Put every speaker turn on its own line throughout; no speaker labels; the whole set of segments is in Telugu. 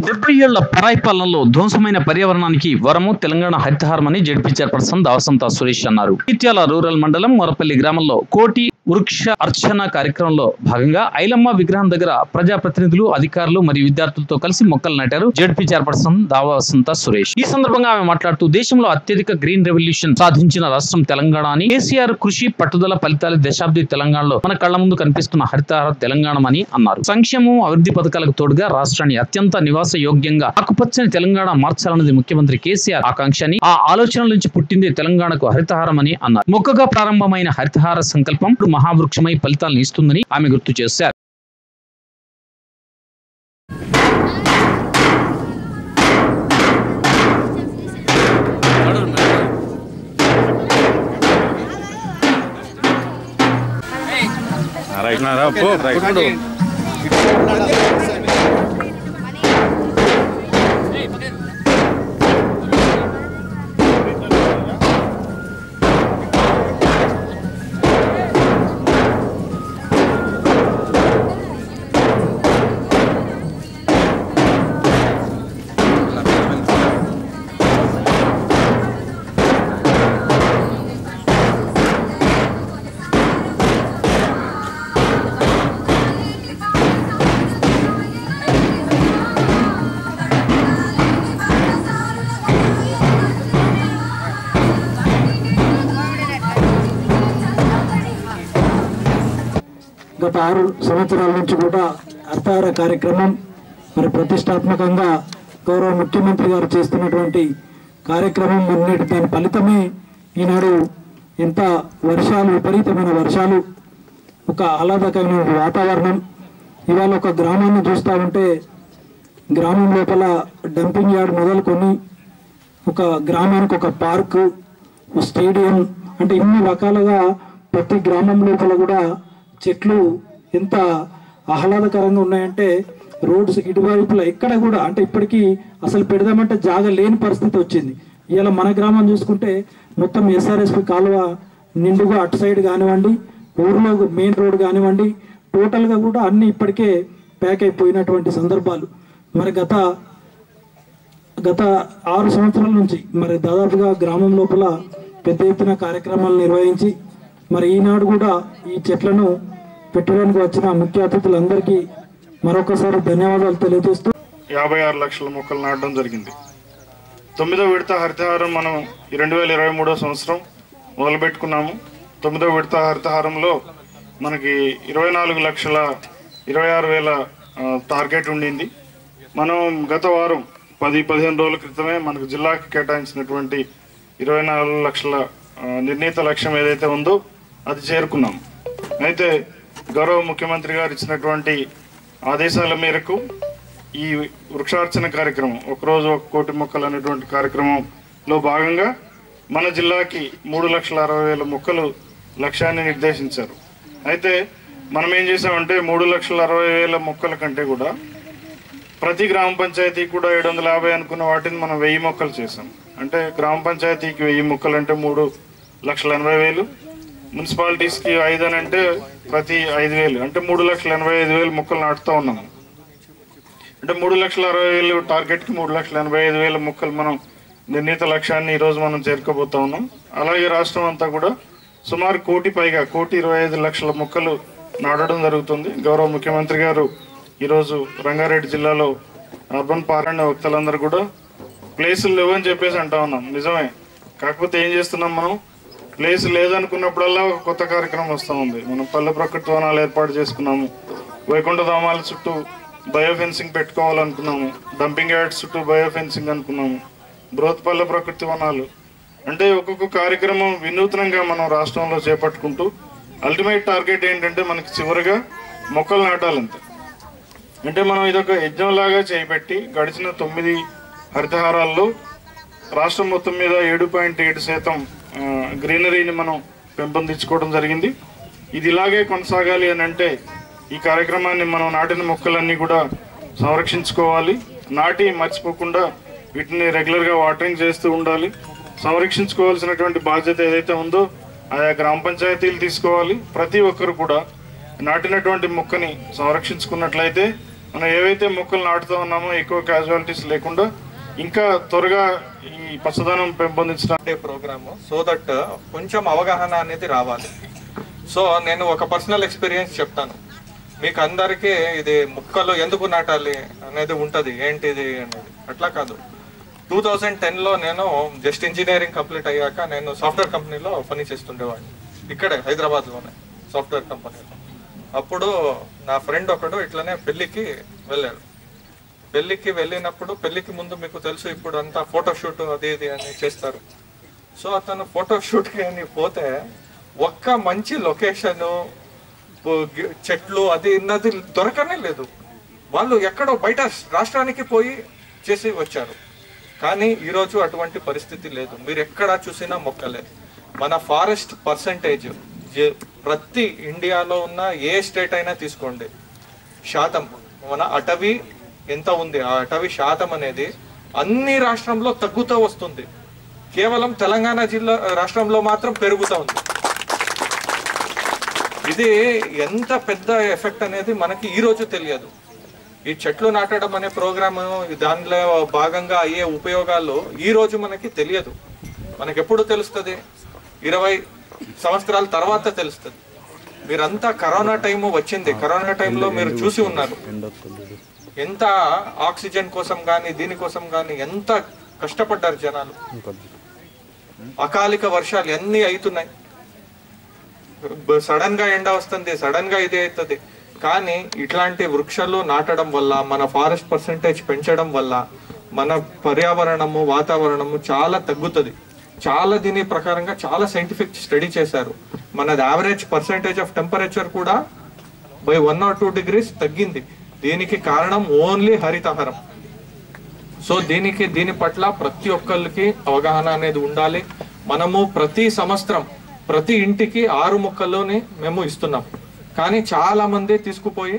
70 ఏళ్ల పరాయి పాలనలో ధ్వంసమైన పర్యావరణానికి వరము తెలంగాణ హరితహారమని జడ్పీ చైర్పర్సన్ దావసంత సురేష్ అన్నారు. జగిత్యాల రూరల్ మండలం మొరపల్లి గ్రామంలో కోటి వృక్ష అర్చన కార్యక్రమంలో భాగంగా ఐలమ్మ విగ్రహం దగ్గర ప్రజాప్రతినిధులు, అధికారులు మరియు విద్యార్థులతో కలిసి మొక్కలు నాటారు జడ్పీ చైర్పర్సన్ దావసంత సురేష్. ఈ సందర్భంగా ఆమె మాట్లాడుతూ దేశంలో అత్యధిక గ్రీన్ రెవల్యూషన్ సాధించిన రాష్ట్రం తెలంగాణ అని, కేసీఆర్ కృషి పట్టుదల ఫలితాలు దశాబ్ది తెలంగాణలో మన కళ్ల ముందు కనిపిస్తున్న హరితహార తెలంగాణ అని అన్నారు. సంక్షేమం, అభివృద్ధి పథకాలకు తోడుగా రాష్ట్రాన్ని అత్యంత నివాస యోగ్యంగా ఆకుపచ్చని తెలంగాణ మార్చాలన్నది ముఖ్యమంత్రి కేసీఆర్ ఆకాంక్ష అని, ఆ ఆలోచనల నుంచి పుట్టిందే తెలంగాణకు హరితహారం అని అన్నారు. మొక్కగా ప్రారంభమైన హరితహార సంకల్పం మహావృక్షమై ఫలితాలను ఇస్తుందని ఆమె గుర్తు చేశారు.
గత 6 సంవత్సరాల నుంచి కూడా హరితహార కార్యక్రమం మరి ప్రతిష్టాత్మకంగా గౌరవ ముఖ్యమంత్రి గారు చేస్తున్నటువంటి కార్యక్రమం మొన్నటి దాని ఫలితమే ఈనాడు ఎంత వర్షాలు, విపరీతమైన వర్షాలు, ఒక ఆహ్లాదకరమైన వాతావరణం. ఇవాళ ఒక గ్రామాన్ని చూస్తూ ఉంటే గ్రామం లోపల డంపింగ్ యార్డ్ మొదలుకొని ఒక గ్రామానికి ఒక పార్కు, స్టేడియం, అంటే ఇన్ని రకాలుగా ప్రతి గ్రామం లోపల కూడా చెట్లు ఎంత ఆహ్లాదకరంగా ఉన్నాయంటే రోడ్స్ ఇటువైపులా ఎక్కడ కూడా, అంటే ఇప్పటికీ అసలు పెడదామంటే జాగా లేని పరిస్థితి వచ్చింది. ఇలా మన గ్రామం చూసుకుంటే మొత్తం ఎస్ఆర్ఎస్పి కాలువ నిండుగా అటు సైడ్ కానివ్వండి, ఊర్లో మెయిన్ రోడ్ కానివ్వండి, టోటల్గా కూడా అన్ని ఇప్పటికే ప్యాక్ అయిపోయినటువంటి సందర్భాలు. మరి గత 6 సంవత్సరాల నుంచి మరి దాదాపుగా గ్రామం లోపల పెద్ద ఎత్తున కార్యక్రమాలు నిర్వహించి మరి ఈనాడు కూడా ఈ చెట్లను పెట్టడానికి వచ్చిన ముఖ్య అతిథులందరికీ మరొకసారి ధన్యవాదాలు తెలియజేస్తూ
56 లక్షల మొక్కలు నాటడం జరిగింది. 9వ విడత హరితహారం మనం 2023 సంవత్సరం మొదలుపెట్టుకున్నాము. 9వ విడత హరితహారంలో మనకి 24,26,000 టార్గెట్ ఉండింది. మనం గత వారం 10-15 రోజుల క్రితమే మనకు జిల్లాకి కేటాయించినటువంటి 24 లక్షల నిర్ణీత లక్ష్యం ఏదైతే ఉందో అది చేరుకున్నాం. అయితే గౌరవ ముఖ్యమంత్రి గారు ఇచ్చినటువంటి ఆదేశాల మేరకు ఈ వృక్షార్చన కార్యక్రమం, ఒకరోజు 1 కోటి మొక్కలు అనేటువంటి కార్యక్రమంలో భాగంగా మన జిల్లాకి 3,60,000 మొక్కలు లక్ష్యాన్ని నిర్దేశించారు. అయితే మనం ఏం చేసామంటే 3,60,000 మొక్కల కంటే కూడా ప్రతి గ్రామ పంచాయతీ కూడా 750 అనుకున్న వాటిని మనం 1000 మొక్కలు చేసాం. అంటే గ్రామ పంచాయతీకి 1000 మొక్కలు అంటే 3,80,000, మున్సిపాలిటీస్కి 5 అని అంటే ప్రతి 5,000, అంటే 3,85,000 మొక్కలు నాటుతూ ఉన్నాము. అంటే 3,60,000 టార్గెట్కి 3,85,000 మొక్కలు మనం నిర్ణీత లక్ష్యాన్ని ఈరోజు మనం చేరుకోబోతా ఉన్నాం. అలాగే రాష్ట్రం అంతా కూడా సుమారు 1 కోటి పైగా 1,25,00,000 మొక్కలు నాటడం జరుగుతుంది. గౌరవ ముఖ్యమంత్రి గారు ఈరోజు రంగారెడ్డి జిల్లాలో అర్బన్ పార్క్ వ్యక్తులందరూ కూడా ప్లేసులు లేవని చెప్పేసి అంటా ఉన్నాం. నిజమే, కాకపోతే ఏం చేస్తున్నాం, మనం ప్లేస్ లేదనుకున్నప్పుడల్లా ఒక కొత్త కార్యక్రమం వస్తూ ఉంది. మనం పల్లె ప్రకృతి వనాలు ఏర్పాటు చేసుకున్నాము, వైకుంఠ ధామాల చుట్టూ బయోఫెన్సింగ్ పెట్టుకోవాలనుకున్నాము, డంపింగ్ యార్డ్స్ చుట్టూ బయోఫెన్సింగ్ అనుకున్నాము, బృహత్ పల్లె ప్రకృతి వనాలు. అంటే ఒక్కొక్క కార్యక్రమం వినూత్నంగా మనం రాష్ట్రంలో చేపట్టుకుంటూ అల్టిమేట్ టార్గెట్ ఏంటంటే మనకి చివరిగా మొక్కలు నాటాలంతే. అంటే మనం ఇదొక యజ్ఞంలాగా చేపట్టి గడిచిన 9 హరితహారాల్లో రాష్ట్రం మొత్తం మీద 7.7% గ్రీనరీని మనం పెంపొందించుకోవడం జరిగింది. ఇది ఇలాగే కొనసాగాలి అని అంటే ఈ కార్యక్రమాన్ని మనం నాటిన మొక్కలన్నీ కూడా సంరక్షించుకోవాలి. నాటి మర్చిపోకుండా వీటిని రెగ్యులర్గా వాటరింగ్ చేస్తూ ఉండాలి. సంరక్షించుకోవాల్సినటువంటి బాధ్యత ఏదైతే ఉందో ఆయా గ్రామ పంచాయతీలు తీసుకోవాలి. ప్రతి ఒక్కరు కూడా నాటినటువంటి మొక్కని సంరక్షించుకున్నట్లయితే మనం ఏవైతే మొక్కలు నాటుతూ ఉన్నామో ఎక్కువ క్యాజువాలిటీస్ లేకుండా ఇంకా త్వరగా ఈ పచ్చదనం పెంపొందించడానికి
ప్రోగ్రాము సో దట్ కొంచెం అవగాహన అనేది రావాలి. సో నేను ఒక పర్సనల్ ఎక్స్పీరియన్స్ చెప్తాను మీకు అందరికీ. ఇది మొక్కలు ఎందుకు నాటాలి అనేది ఉంటుంది, ఏంటిది అనేది. అట్లా కాదు. 2010లో నేను జస్ట్ ఇంజనీరింగ్ కంప్లీట్ అయ్యాక నేను సాఫ్ట్వేర్ కంపెనీలో పని చేస్తుండేవాడిని, ఇక్కడే హైదరాబాద్లోనే సాఫ్ట్వేర్ కంపెనీలో. అప్పుడు నా ఫ్రెండ్ ఒకడు ఇట్లనే పెళ్ళికి వెళ్ళాడు. పెళ్ళికి వెళ్ళినప్పుడు పెళ్ళికి ముందు మీకు తెలుసు ఇప్పుడు అంతా ఫోటోషూట్ అది ఇది అని చేస్తారు. సో అతను ఫోటోషూట్కి అని పోతే ఒక్క మంచి లొకేషను చెట్లు అది ఇన్నది దొరకనే లేదు. వాళ్ళు ఎక్కడో బయట రాష్ట్రానికి పోయి చేసి వచ్చారు. కానీ ఈరోజు అటువంటి పరిస్థితి లేదు. మీరు ఎక్కడ చూసినా మొక్కలే. మన ఫారెస్ట్ పర్సంటేజ్ ప్రతి ఇండియాలో ఉన్న ఏ స్టేట్ అయినా తీసుకోండి, శాతం మన అటవీ ఎంత ఉంది, ఆ అటవీ శాతం అనేది అన్ని రాష్ట్రంలో తగ్గుతూ వస్తుంది. కేవలం తెలంగాణ రాష్ట్రంలో మాత్రం పెరుగుతూ ఉంది. ఇది ఎంత పెద్ద ఎఫెక్ట్ అనేది మనకి ఈ రోజు తెలియదు. ఈ చెట్లు నాటడం అనే ప్రోగ్రామ్ దానిలో భాగంగా అయ్యే ఉపయోగాలు ఈ రోజు మనకి తెలియదు. మనకి ఎప్పుడు తెలుస్తుంది? 20 సంవత్సరాల తర్వాత తెలుస్తుంది. మీరంతా కరోనా టైం వచ్చింది, కరోనా టైంలో మీరు చూసి ఉన్నారు ఎంత ఆక్సిజన్ కోసం కానీ దీనికోసం కానీ ఎంత కష్టపడ్డారు జనాలు. అకాలిక వర్షాలు ఎన్ని అవుతున్నాయి, సడన్ గా ఎండ వస్తుంది, సడన్ గా ఇది అవుతుంది. కానీ ఇట్లాంటి వృక్షాలు నాటడం వల్ల, మన ఫారెస్ట్ పర్సంటేజ్ పెంచడం వల్ల మన పర్యావరణము వాతావరణము చాలా తగ్గుతుంది. చాలా దీని ప్రకారంగా చాలా సైంటిఫిక్ స్టడీ చేశారు. మన యావరేజ్ పర్సంటేజ్ ఆఫ్ టెంపరేచర్ కూడా బై 1 or 2 degrees తగ్గింది. దీనికి కారణం ఓన్లీ హరితహారం. సో దీని పట్ల ప్రతి ఒక్కరికి అవగాహన అనేది ఉండాలి. మనము ప్రతి సంవత్సరం ప్రతి ఇంటికి 6 మొక్కల్లోని మేము ఇస్తున్నాం. కానీ చాలా మంది తీసుకుపోయి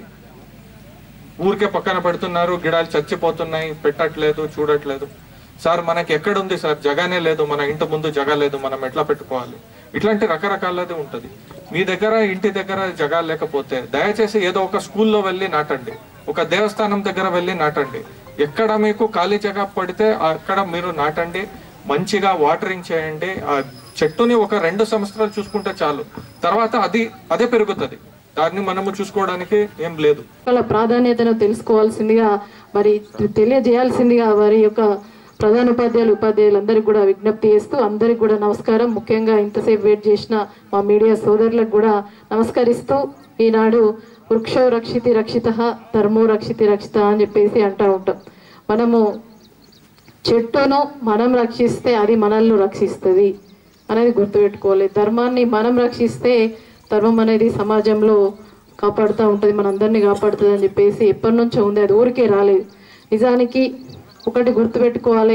ఊరికే పక్కన పెడుతున్నారు, గిడాలు చచ్చిపోతున్నాయి, పెట్టట్లేదు, చూడట్లేదు. సార్ మనకి ఎక్కడుంది సార్, జగానే లేదు, మన ఇంటి ముందు జగ లేదు, మనం ఎట్లా పెట్టుకోవాలి? ఇట్లాంటి రకరకాలది ఉంటుంది. మీ దగ్గర ఇంటి దగ్గర జగా లేకపోతే దయచేసి ఏదో ఒక స్కూల్లో వెళ్ళి నాటండి, ఒక దేవస్థానం దగ్గర వెళ్ళి నాటండి. ఎక్కడ మీకు ఖాళీ జగ పడితే అక్కడ మీరు నాటండి. మంచిగా వాటరింగ్ చేయండి. ఆ చెట్టుని ఒక 2 సంవత్సరాలు చూసుకుంటే చాలు, తర్వాత అదే పెరుగుతుంది. దాన్ని మనము చూసుకోవడానికి ఏం లేదు.
ప్రాధాన్యతను తెలుసుకోవాల్సిందిగా మరి తెలియజేయాల్సిందిగా వారి యొక్క ప్రధాన ఉపాధ్యాయులందరికీ కూడా విజ్ఞప్తి చేస్తూ అందరికి కూడా నమస్కారం. ముఖ్యంగా ఇంతసేపు వెయిట్ చేసిన మా మీడియా సోదరులకు కూడా నమస్కరిస్తూ, ఈనాడు వృక్షో రక్షితి రక్షిత ధర్మో రక్షితి రక్షిత అని చెప్పేసి అంటూ ఉంటాం. మనము చెట్టును మనం రక్షిస్తే అది మనల్ని రక్షిస్తుంది అనేది గుర్తుపెట్టుకోవాలి. ధర్మాన్ని మనం రక్షిస్తే ధర్మం అనేది సమాజంలో కాపాడుతూ ఉంటుంది, మనందరినీ కాపాడుతుంది అని చెప్పేసి ఎప్పటి నుంచో ఉంది. అది ఊరికే రాలేదు. నిజానికి ఒకటి గుర్తుపెట్టుకోవాలి,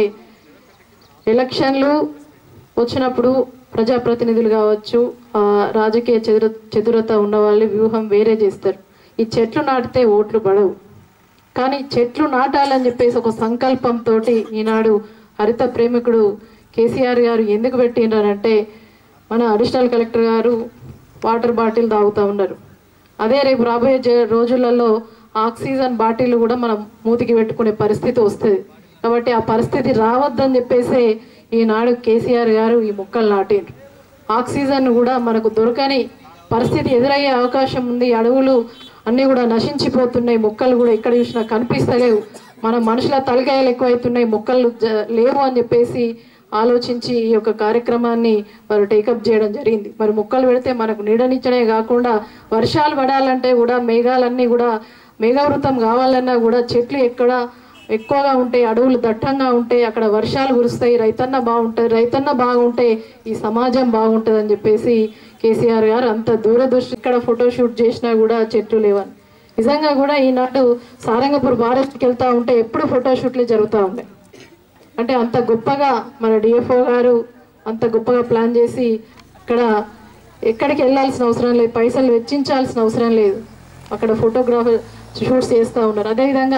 ఎలక్షన్లు వచ్చినప్పుడు ప్రజాప్రతినిధులు కావచ్చు, రాజకీయ చతురత ఉన్న వాళ్ళు వ్యూహం వేరే చేస్తారు. ఈ చెట్లు నాటితే ఓట్లు పడవు. కానీ చెట్లు నాటాలని చెప్పేసి ఒక సంకల్పంతో ఈనాడు హరిత ప్రేమికుడు కేసీఆర్ గారు ఎందుకు పెట్టిండ్రంటే, మన అడిషనల్ కలెక్టర్ గారు వాటర్ బాటిల్ తాగుతూ ఉన్నారు. అదే రేపు రాబోయే రోజులలో ఆక్సిజన్ బాటిల్ కూడా మనం మూతికి పెట్టుకునే పరిస్థితి వస్తుంది. కాబట్టి ఆ పరిస్థితి రావద్దని చెప్పేసి ఈనాడు కేసీఆర్ గారు ఈ మొక్కలు నాటిండ్రు. ఆక్సిజన్ కూడా మనకు దొరకని పరిస్థితి ఎదురయ్యే అవకాశం ఉంది. అడవులు అన్నీ కూడా నశించిపోతున్నాయి, మొక్కలు కూడా ఎక్కడ చూసినా కనిపిస్తలేవు. మన మనుషుల తలకాయలు ఎక్కువైతున్నాయి, మొక్కలు లేవు అని చెప్పేసి ఆలోచించి ఈ యొక్క కార్యక్రమాన్ని వారు టేకప్ చేయడం జరిగింది. మరి మొక్కలు పెడితే మనకు నీడనిచ్చనే కాకుండా వర్షాలు పడాలంటే కూడా మేఘాలన్నీ కూడా మేఘావృతం కావాలన్నా కూడా చెట్లు ఎక్కడ ఎక్కువగా ఉంటాయి, అడవులు దట్టంగా ఉంటాయి, అక్కడ వర్షాలు కురుస్తాయి, రైతన్న బాగుంటుంది, రైతన్న బాగుంటే ఈ సమాజం బాగుంటుంది అని చెప్పేసి కేసీఆర్ గారు అంత దూరదృష్టి. ఇక్కడ ఫోటోషూట్ చేసినా కూడా చెట్లు లేవని. నిజంగా కూడా ఈనాడు సారంగపూర్ ఫారెస్ట్కి వెళ్తూ ఉంటే ఎప్పుడు ఫోటోషూట్లు జరుగుతూ ఉన్నాయి. అంటే అంత గొప్పగా మన డిఎఫ్ఓ గారు అంత గొప్పగా ప్లాన్ చేసి ఇక్కడ ఎక్కడికి వెళ్ళాల్సిన అవసరం లేదు, పైసలు వెచ్చించాల్సిన అవసరం లేదు, అక్కడ ఫోటోగ్రాఫర్ షూట్స్ చేస్తూ ఉన్నారు. అదేవిధంగా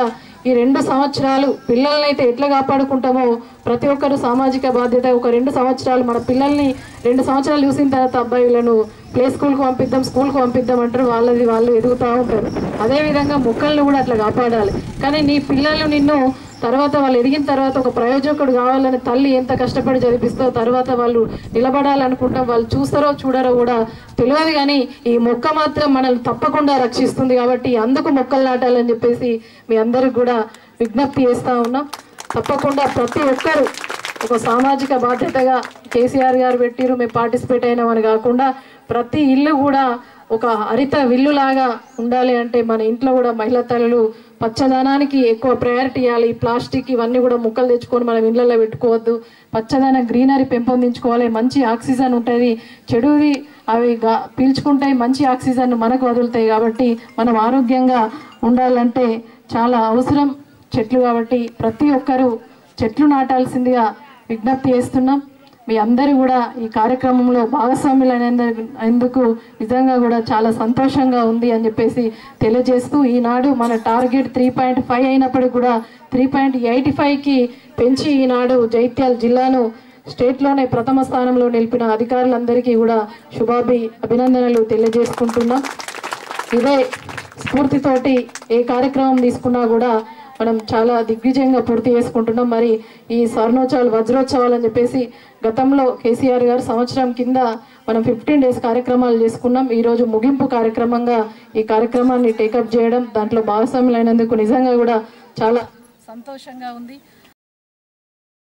ఈ 2 సంవత్సరాలు పిల్లల్ని అయితే ఎట్లా కాపాడుకుంటామో ప్రతి ఒక్కరు సామాజిక బాధ్యత. ఒక 2 సంవత్సరాలు మన పిల్లల్ని 2 సంవత్సరాలు చూసిన తర్వాత అబ్బాయి వీళ్ళను ప్లే స్కూల్కి పంపిద్దాం, స్కూల్కి పంపిద్దాం అంటారు, వాళ్ళు ఎదుగుతూ ఉంటారు. అదేవిధంగా మొక్కలను కూడా అట్లా కాపాడాలి. కానీ నీ పిల్లలు నిన్ను తర్వాత వాళ్ళు ఎదిగిన తర్వాత ఒక ప్రయోజకుడు కావాలని తల్లి ఎంత కష్టపడి చదివిస్తో తర్వాత వాళ్ళు నిలబడాలనుకుంటాం. వాళ్ళు చూస్తారో చూడరో కూడా తెలియదు, కానీ ఈ మొక్క మాత్రం మనల్ని తప్పకుండా రక్షిస్తుంది. కాబట్టి అందుకు మొక్కలు నాటాలని చెప్పేసి మీ అందరికి కూడా విజ్ఞప్తి చేస్తూ ఉన్నాం. తప్పకుండా ప్రతి ఒక్కరూ ఒక సామాజిక బాధ్యతగా కేసీఆర్ గారు పెట్టిరు, మేము పార్టిసిపేట్ అయినామని కాకుండా ప్రతి ఇల్లు కూడా ఒక హరిత విల్లులాగా ఉండాలి. అంటే మన ఇంట్లో కూడా మహిళా తల్లులు పచ్చదనానికి ఎక్కువ ప్రయారిటీ ఇవ్వాలి. ప్లాస్టిక్ ఇవన్నీ కూడా ముక్కలు తెచ్చుకొని మనం ఇళ్లలో పెట్టుకోవద్దు. పచ్చదనం గ్రీనరీ పెంపొందించుకోవాలి. మంచి ఆక్సిజన్ ఉంటుంది, చెడువి అవి పీల్చుకుంటాయి, మంచి ఆక్సిజన్ మనకు వదులుతాయి. కాబట్టి మనం ఆరోగ్యంగా ఉండాలంటే చాలా అవసరం చెట్లు. కాబట్టి ప్రతి ఒక్కరూ చెట్లు నాటాల్సిందిగా విజ్ఞప్తి చేస్తున్నాం. మీ అందరూ కూడా ఈ కార్యక్రమంలో భాగస్వాములైనందుకు నిజంగా కూడా చాలా సంతోషంగా ఉంది అని చెప్పేసి తెలియజేస్తూ, ఈనాడు మన టార్గెట్ 3.5 అయినప్పటికీ కూడా 3.85కి పెంచి ఈనాడు జైత్యాల జిల్లాను స్టేట్లోనే ప్రథమ స్థానంలో నిలిపిన అధికారులందరికీ కూడా అభినందనలు తెలియజేసుకుంటున్నాం. ఇదే స్ఫూర్తితోటి ఏ కార్యక్రమం తీసుకున్నా కూడా మనం చాలా దిగ్విజయంగా పూర్తి చేసుకుంటున్నాం. మరి ఈ స్వర్ణోత్సవాలు వజ్రోత్సవాలు అని చెప్పేసి గతంలో కేసీఆర్ గారు సంవత్సరం కింద మనం 15 డేస్ కార్యక్రమాలు చేసుకున్నాం. ఈరోజు ముగింపు కార్యక్రమంగా ఈ కార్యక్రమాన్ని టేకప్ చేయడం, దాంట్లో భాగస్వాములైనందుకు నిజంగా కూడా చాలా సంతోషంగా ఉంది.